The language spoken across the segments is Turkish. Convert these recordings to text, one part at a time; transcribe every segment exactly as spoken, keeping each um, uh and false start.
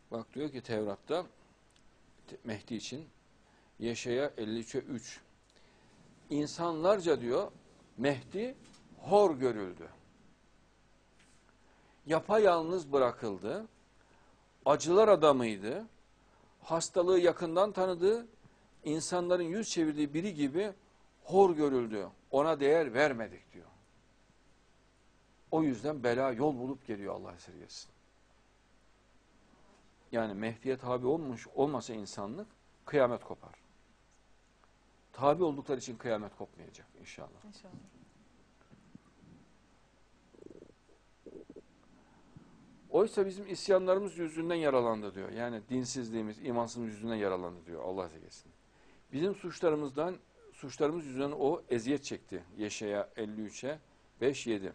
Bak diyor ki Tevrat'ta Mehdi için Yeşaya elli üçe üç. İnsanlarca diyor Mehdi hor görüldü. Yapayalnız bırakıldı. Acılar adamıydı. Hastalığı yakından tanıdı. İnsanların yüz çevirdiği biri gibi hor görüldü. Ona değer vermedik diyor. O yüzden bela yol bulup geliyor, Allah esirgesin. Yani Mehdi'ye tabi olmuş olmasa insanlık kıyamet kopar. Tabi oldukları için kıyamet kopmayacak inşallah. İnşallah. Oysa bizim isyanlarımız yüzünden yaralandı diyor. Yani dinsizliğimiz, imansızlığımız yüzünden yaralandı diyor, Allah esirgesin. Bizim suçlarımızdan, suçlarımız yüzünden o eziyet çekti. Yeşaya elli üçe beş yedi.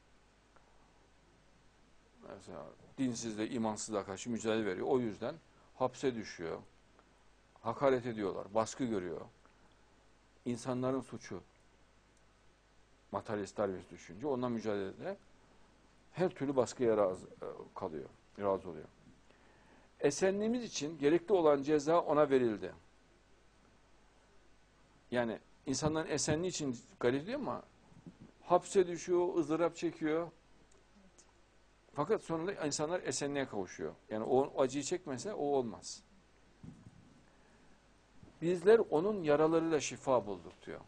Mesela dinsizliğe, imansızlığa karşı mücadele veriyor. O yüzden hapse düşüyor. Hakaret ediyorlar, baskı görüyor. İnsanların suçu. Materyalist Darwinist düşünce ondan mücadelede her türlü baskıya razı kalıyor, razı oluyor. Esenliğimiz için gerekli olan ceza ona verildi. Yani insanların esenliği için garip değil ama hapse düşüyor, ızdırap çekiyor. Fakat sonunda insanlar esenliğe kavuşuyor. Yani o acıyı çekmese o olmaz. Bizler onun yaralarıyla şifa bulduk diyor.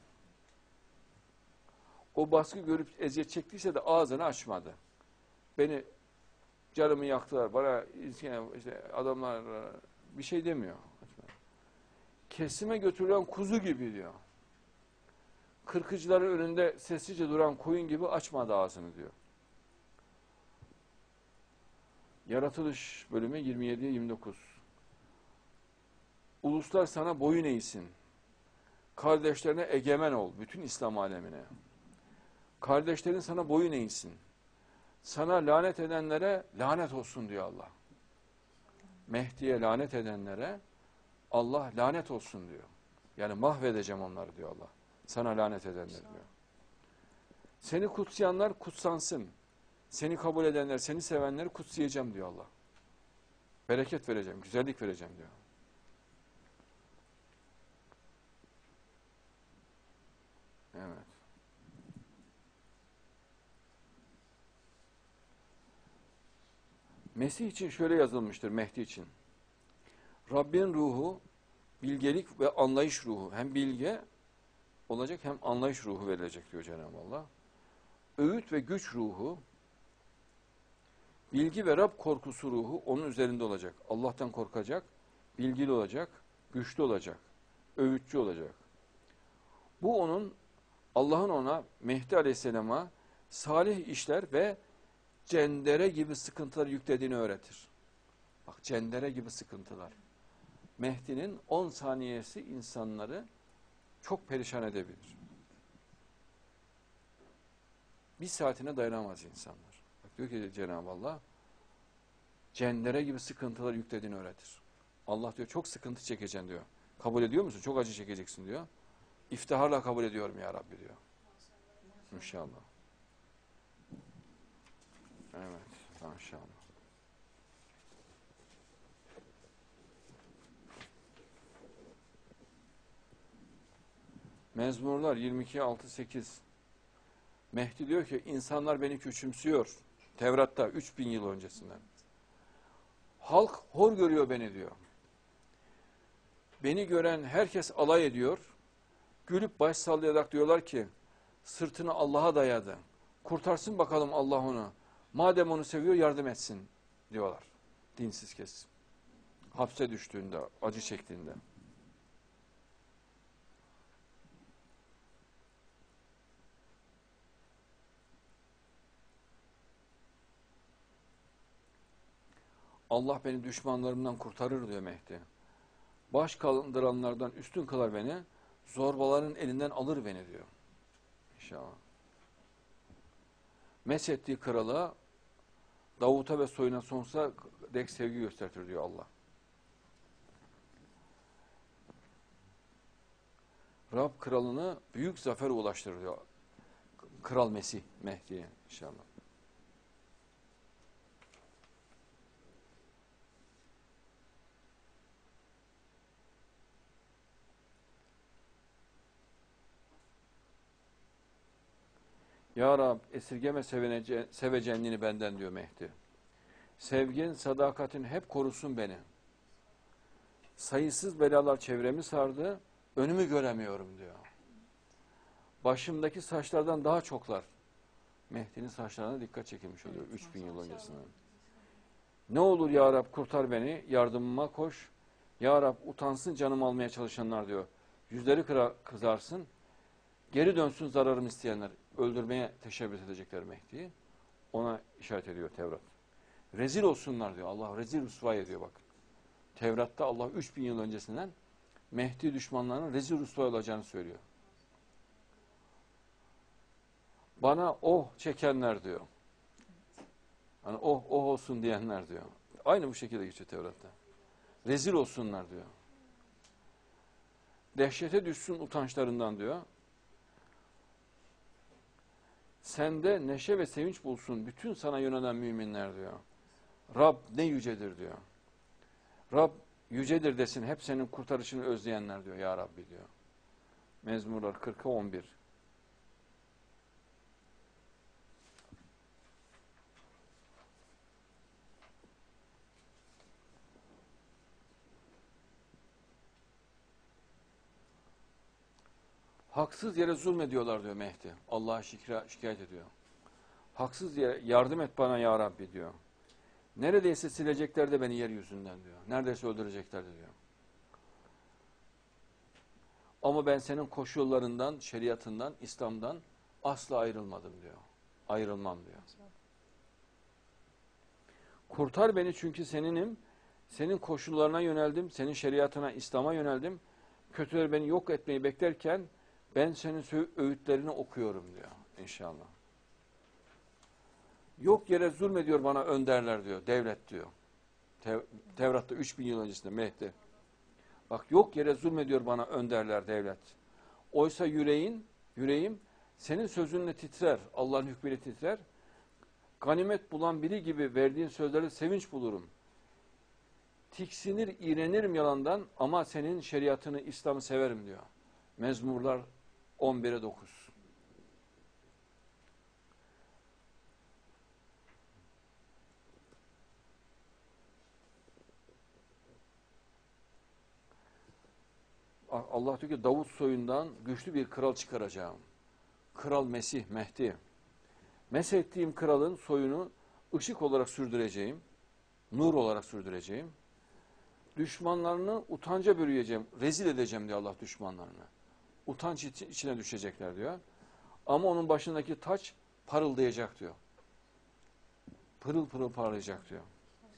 O baskı görüp eziyet çektiyse de ağzını açmadı. Beni canımı yaktılar, bana işte adamlar bir şey demiyor. Kesime götürülen kuzu gibi diyor. Kırkıcıların önünde sessizce duran koyun gibi açmadı ağzını diyor. Yaratılış bölümü yirmi yediye yirmi dokuz. Uluslar sana boyun eğsin. Kardeşlerine egemen ol. Bütün İslam alemine. Kardeşlerin sana boyun eğsin. Sana lanet edenlere lanet olsun diyor Allah. Mehdi'ye lanet edenlere Allah lanet olsun diyor. Yani mahvedeceğim onları diyor Allah. Sana lanet edenler diyor. Seni kutsayanlar kutsansın. Seni kabul edenler, seni sevenleri kutsayacağım diyor Allah. Bereket vereceğim, güzellik vereceğim diyor. Evet. Mesih için şöyle yazılmıştır, Mehdi için. Rabbin ruhu, bilgelik ve anlayış ruhu. Hem bilge olacak hem anlayış ruhu verilecek diyor Cenab-ı Allah. Öğüt ve güç ruhu, bilgi ve Rab korkusu ruhu onun üzerinde olacak. Allah'tan korkacak, bilgili olacak, güçlü olacak, öğütçü olacak. Bu onun, Allah'ın ona, Mehdi Aleyhisselam'a salih işler ve cendere gibi sıkıntılar yüklediğini öğretir. Bak, cendere gibi sıkıntılar. Mehdi'nin on saniyesi insanları çok perişan edebilir. Bir saatine dayanamaz insanlar. Bak, diyor ki Cenab-ı Allah, cendere gibi sıkıntılar yüklediğini öğretir. Allah diyor çok sıkıntı çekeceksin diyor. Kabul ediyor musun? Çok acı çekeceksin diyor. İftiharla kabul ediyorum ya Rabbi diyor. İnşallah. Evet, maşallah. Mezmurlar yirmi iki altı sekiz. Mehdi diyor ki insanlar beni küçümsüyor. Tevrat'ta üç bin yıl öncesinden. Halk hor görüyor beni diyor. Beni gören herkes alay ediyor. Gülüp baş sallayarak diyorlar ki sırtını Allah'a dayadı. Kurtarsın bakalım Allah onu. Madem onu seviyor yardım etsin diyorlar. Dinsiz kesim. Hapse düştüğünde, acı çektiğinde. Allah beni düşmanlarımdan kurtarır diyor Mehdi. Baş kaldıranlardan üstün kılar beni, zorbaların elinden alır beni diyor. İnşallah. Meshettiği krala, Davut'a ve soyuna sonsuza dek sevgi göstertir diyor Allah. Rab kralını büyük zafer ulaştırır diyor. Kral Mesih, Mehdi'ye inşallah. Ya Rab esirgeme sevenece, sevecenliğini benden diyor Mehdi. Sevgin, sadakatin hep korusun beni. Sayısız belalar çevremi sardı, önümü göremiyorum diyor. Başımdaki saçlardan daha çoklar. Mehdi'nin saçlarına dikkat çekilmiş oluyor üç bin yıl öncesinden. Ne olur ya Rab kurtar beni, yardımıma koş. Ya Rab utansın canım almaya çalışanlar diyor. Yüzleri kıra, kızarsın, geri dönsün zararımı isteyenler. Öldürmeye teşebbüs edecekler Mehdi'yi. Ona işaret ediyor Tevrat. Rezil olsunlar diyor. Allah rezil rüsva ediyor bak. Tevrat'ta Allah üç bin yıl öncesinden Mehdi düşmanlarının rezil rüsva olacağını söylüyor. Bana oh çekenler diyor. Hani oh oh olsun diyenler diyor. Aynı bu şekilde geçiyor Tevrat'ta. Rezil olsunlar diyor. Dehşete düşsün utançlarından diyor. Sende neşe ve sevinç bulsun bütün sana yönelen müminler diyor. Rab ne yücedir diyor. Rab yücedir desin hep senin kurtarışını özleyenler diyor ya Rabbi diyor. Mezmurlar kırka on bir. Haksız yere zulmediyorlar diyor Mehdi. Allah'a şikayet ediyor. Haksız yere yardım et bana ya Rabbi diyor. Neredeyse silecekler de beni yeryüzünden diyor. Neredeyse öldürecekler de diyor. Ama ben senin koşullarından, şeriatından, İslam'dan asla ayrılmadım diyor. Ayrılmam diyor. Kurtar beni çünkü seninim. Senin koşullarına yöneldim. Senin şeriatına, İslam'a yöneldim. Kötüler beni yok etmeyi beklerken ben senin öğütlerini okuyorum diyor inşallah. Yok yere zulmediyor bana önderler diyor. Devlet diyor. Tev Tevrat'ta üç bin yıl öncesinde Mehdi. Bak yok yere zulmediyor bana önderler devlet. Oysa yüreğin, yüreğim senin sözünle titrer. Allah'ın hükmüyle titrer. Ganimet bulan biri gibi verdiğin sözlerde sevinç bulurum. Tiksinir, iğrenirim yalandan ama senin şeriatını, İslam'ı severim diyor. Mezmurlar on bire dokuz. Allah diyor ki Davut soyundan güçlü bir kral çıkaracağım. Kral Mesih, Mehdi. Meshettiğim kralın soyunu ışık olarak sürdüreceğim. Nur olarak sürdüreceğim. Düşmanlarını utanca bürüyeceğim. Rezil edeceğim diyor Allah düşmanlarını. Utanç içine düşecekler diyor. Ama onun başındaki taç parıldayacak diyor. Pırıl pırıl parlayacak diyor.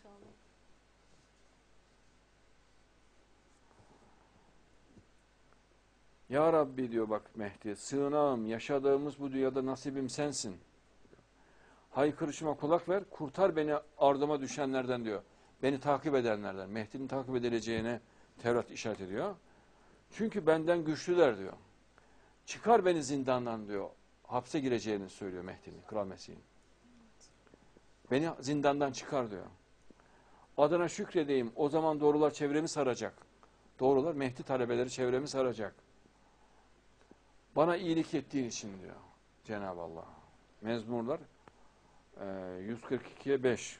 Ya Rabbi diyor bak Mehdi, sığınağım, yaşadığımız bu dünyada nasibim sensin. Haykırışıma kulak ver, kurtar beni ardıma düşenlerden diyor. Beni takip edenlerden. Mehdi'nin takip edileceğine Tevrat işaret ediyor. Çünkü benden güçlüler diyor. Çıkar beni zindandan diyor. Hapse gireceğini söylüyor Mehdi'nin, Kral Mesih'in. Beni zindandan çıkar diyor. Adına şükredeyim, o zaman doğrular çevremi saracak. Doğrular Mehdi talebeleri çevremi saracak. Bana iyilik ettiğin için diyor Cenab-ı Allah. Mezmurlar yüz kırk ikiye beş.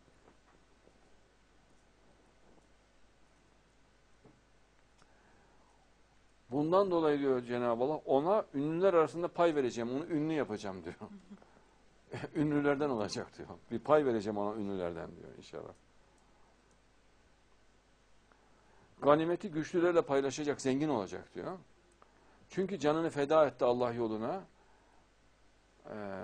Bundan dolayı diyor Cenab-ı Allah ona ünlüler arasında pay vereceğim. Onu ünlü yapacağım diyor. Ünlülerden olacak diyor. Bir pay vereceğim ona ünlülerden diyor inşallah. Ganimeti güçlülerle paylaşacak, zengin olacak diyor. Çünkü canını feda etti Allah yoluna. Ee,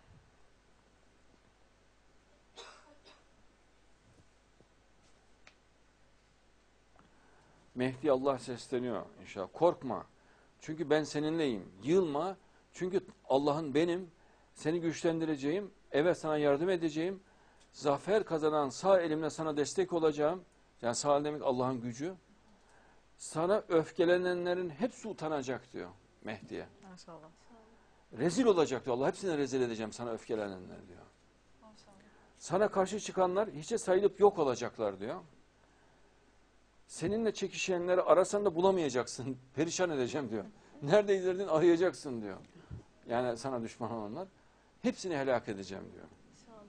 Mehdi Allah sesleniyor inşallah. Korkma. Çünkü ben seninleyim. Yılma. Çünkü Allah'ın benim. Seni güçlendireceğim. Evet sana yardım edeceğim. Zafer kazanan sağ elimle sana destek olacağım. Yani sağ el demek Allah'ın gücü. Sana öfkelenenlerin hepsi utanacak diyor Mehdi'ye. Maşallah. Rezil olacak diyor. Allah hepsini rezil edeceğim sana öfkelenenler diyor. Maşallah. Sana karşı çıkanlar hiçe sayılıp yok olacaklar diyor. Seninle çekişenleri arasan da bulamayacaksın. Perişan edeceğim diyor. Neredeydirdin arayacaksın diyor. Yani sana düşman olanlar. Hepsini helak edeceğim diyor. İnşallah.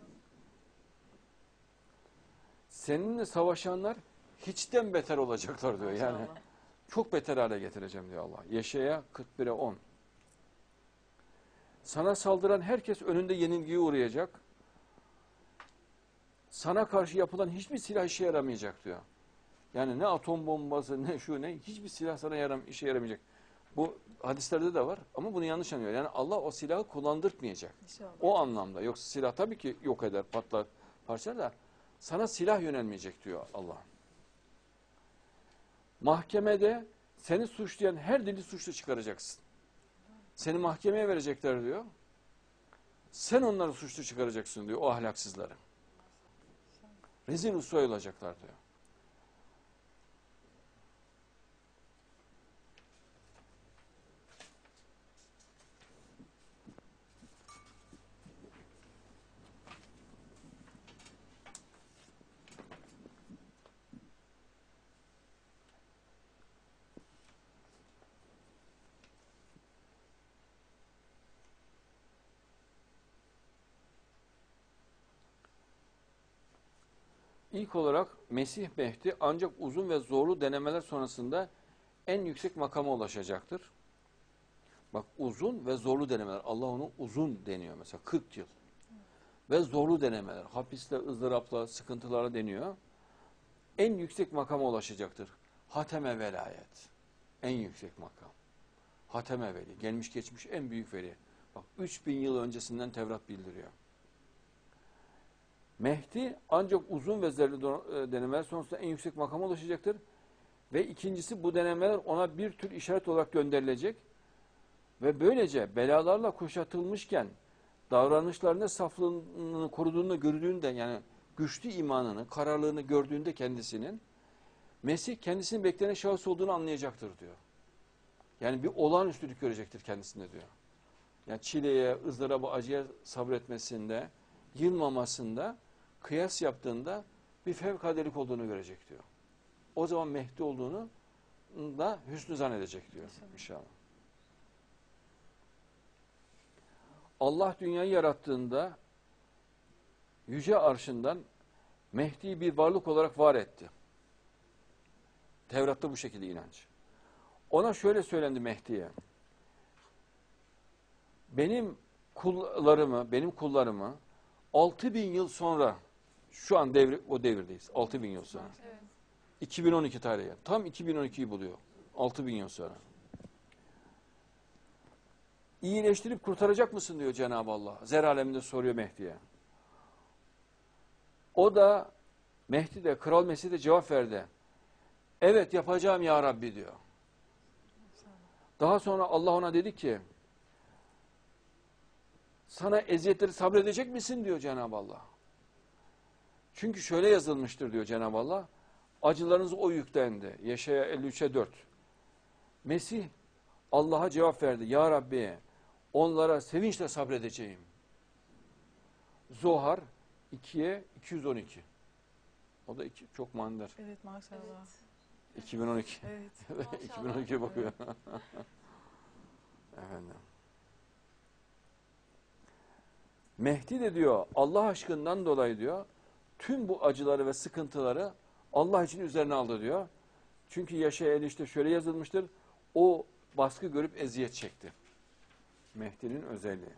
Seninle savaşanlar hiçten beter olacaklar diyor. Yani Maşallah. çok beter hale getireceğim diyor Allah. Yeşaya kırk bire on. Sana saldıran herkes önünde yenilgiye uğrayacak. Sana karşı yapılan hiçbir silah işe yaramayacak diyor. Yani ne atom bombası ne şu ne hiçbir silah sana yaram işe yaramayacak. Bu hadislerde de var ama bunu yanlış anlıyor. Yani Allah o silahı kullandırtmayacak. İnşallah. O anlamda. Yoksa silah tabii ki yok eder, patlar, parçalar da sana silah yönelmeyecek diyor Allah. Mahkemede seni suçlayan her dili suçlu çıkaracaksın. Seni mahkemeye verecekler diyor. Sen onları suçlu çıkaracaksın diyor, o ahlaksızları. Rezil rüsvay olacaklar diyor. İlk olarak Mesih Mehdi ancak uzun ve zorlu denemeler sonrasında en yüksek makama ulaşacaktır. Bak uzun ve zorlu denemeler. Allah onu uzun deniyor mesela kırk yıl. Ve zorlu denemeler. Hapisle, ızdırapla, sıkıntılarla deniyor. En yüksek makama ulaşacaktır. Hateme velayet. En yüksek makam. Hateme veli. Gelmiş geçmiş en büyük veli. Bak üç bin yıl öncesinden Tevrat bildiriyor. Mehdi ancak uzun ve zerli denemeler sonrasında en yüksek makama ulaşacaktır. Ve ikincisi bu denemeler ona bir tür işaret olarak gönderilecek. Ve böylece belalarla kuşatılmışken davranışlarında saflığını koruduğunu gördüğünde yani güçlü imanını, kararlılığını gördüğünde kendisinin Mesih kendisinin beklenen şahıs olduğunu anlayacaktır diyor. Yani bir olağanüstülük görecektir kendisinde diyor. Yani çileye, ızdıraba, acıya sabretmesinde, yılmamasında, kıyas yaptığında bir fevkadelik olduğunu görecek diyor. O zaman Mehdi olduğunu da hüsnü zannedecek diyor inşallah. Allah dünyayı yarattığında yüce arşından Mehdi'yi bir varlık olarak var etti. Tevrat'ta bu şekilde inanç. Ona şöyle söylendi Mehdi'ye. Benim kullarımı, benim kullarımı altı bin yıl sonra, şu an devri, o devirdeyiz. altı bin yıl sonra. Evet. iki bin on iki tarihi. Tam iki bin on ikiyi buluyor. altı bin yıl sonra. İyileştirip kurtaracak mısın diyor Cenab-ı Allah. Zer aleminde soruyor Mehdi'ye. O da Mehdi de Kral Mesih de cevap verdi. Evet yapacağım ya Rabbi diyor. Daha sonra Allah ona dedi ki sana eziyetleri sabredecek misin diyor Cenab-ı Allah. Çünkü şöyle yazılmıştır diyor Cenab-ı Allah. Acılarınız o yüklendi. Yeşaya elli üçe dört. Mesih Allah'a cevap verdi. Ya Rabbi onlara sevinçle sabredeceğim. Zohar ikiye iki yüz on iki. O da iki, çok manidar. Evet maşallah. Evet. iki bin on iki. Evet. iki bin on ikiye bakıyor. Efendim. Mehdi de diyor Allah aşkından dolayı diyor tüm bu acıları ve sıkıntıları Allah için üzerine aldı diyor. Çünkü Yaşaya el işte şöyle yazılmıştır. O baskı görüp eziyet çekti. Mehdi'nin özelliği.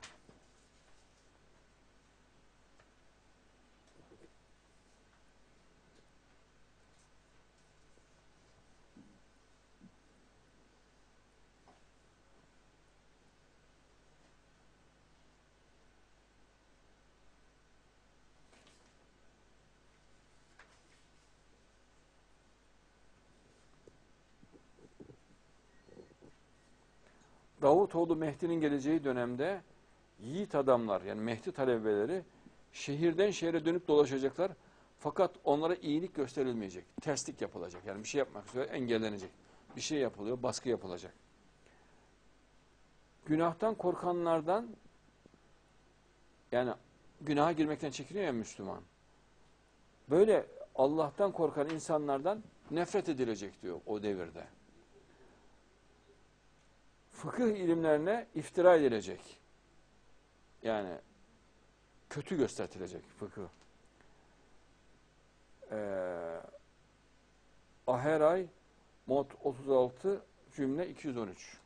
Davutoğlu Mehdi'nin geleceği dönemde yiğit adamlar yani Mehdi talebeleri şehirden şehre dönüp dolaşacaklar. Fakat onlara iyilik gösterilmeyecek. Terslik yapılacak. Yani bir şey yapmak üzere engellenecek. Bir şey yapılıyor, baskı yapılacak. Günahtan korkanlardan yani günaha girmekten çekiniyor ya Müslüman. Böyle Allah'tan korkan insanlardan nefret edilecek diyor o devirde. Fıkıh ilimlerine iftira edilecek. Yani kötü göstertilecek fıkıh. Ee, Aheray Mod otuz altı cümle iki yüz on üç.